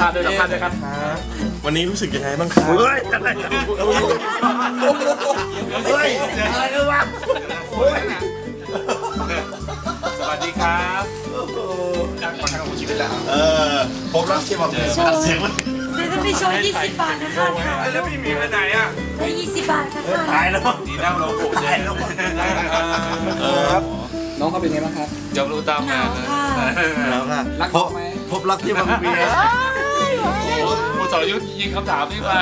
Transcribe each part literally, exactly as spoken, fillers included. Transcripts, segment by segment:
ษณ์ด้วยสัมภาษณ์ด้วยครับวันนี้รู้สึกยังไงบ้างครับเฮ้ยอะไรเฮ้ยอะไรกันวะสวัสดีครับจากประกันของชีวิตแล้วเออผมรักที่บอกเลยเสียงมันเดี๋ยวจะไปโชว์ยี่สิบบาทนะคะแล้วพี่มีไปไหนอ่ะได้ยี่สิบบาทค่ะตายแล้วดีแล้วเราโผล่ใจแล้วครับน้องเขาเป็นไงบ้างครับจบรู้ตามงานแล้วค่ะรักไหมพบรักที่บางเบียร์โมสรยุทธยิงคำถามนี่มา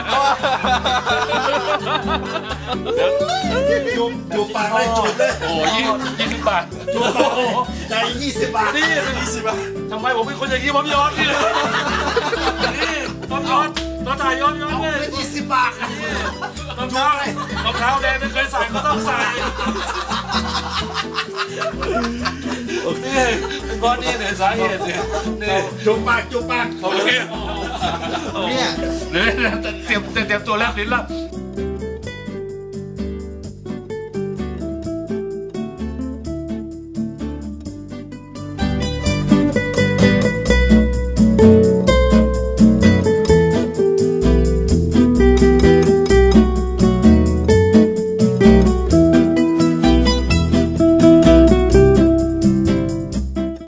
จูบจูบปากเลยจูบเลยโอ้ยี่ยี่สิบบาทจูบใจยี่สิบบาทนี่ยี่สิบบาททำไมผมเป็นคนอย่างนี้ผมย้อนนี่เลยนี่ต้องย้อนต้องถ่ายย้อนย้อนเลยยี่สิบบาทรองเท้ารองเท้าแดงไม่เคยใส่ก็ต้องใส่นี่เป็นก้อนนี่เนี่ยสาเหตุเนี่ยนี่จูบปากจูบปากโอเคเนี่ยเตรียมเตรียมตัวแล้วลิ้นละ